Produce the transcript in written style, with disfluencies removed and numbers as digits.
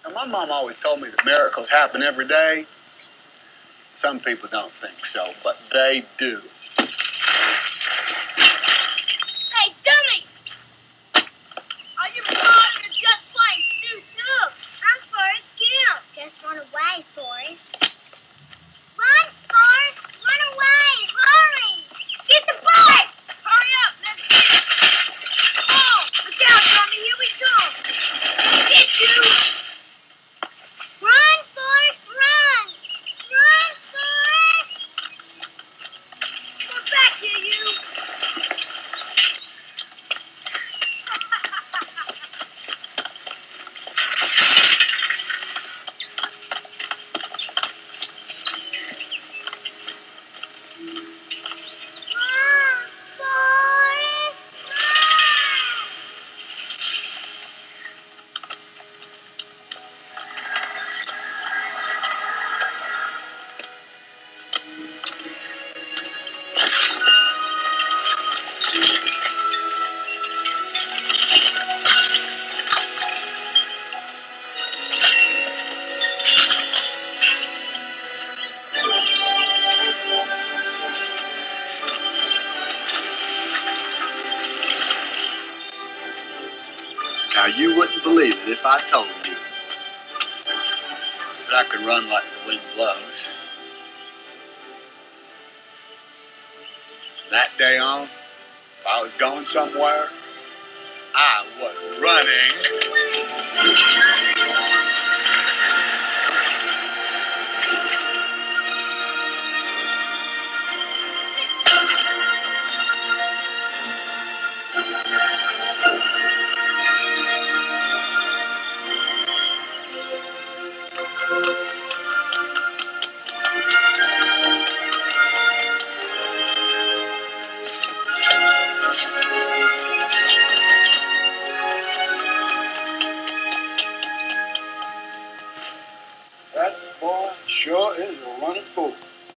Now, my mom always told me that miracles happen every day. Some people don't think so, but they do. Hey, dummy! Are you blind or just plain stupid? Look, I'm Forrest Gump. Just run away, Forrest. Run, Forrest! Run away! Hurry! Get the bikes! Hurry up! Let's get it! Come on! Look out, dummy! Here we come! Get you! Run, Forrest! Run! Run, Forrest! We're back here, you! Run, Forrest! Run! Now, you wouldn't believe it if I told you that I could run like the wind blows. From that day on, if I was going somewhere, I was running. That boy sure is a running fool.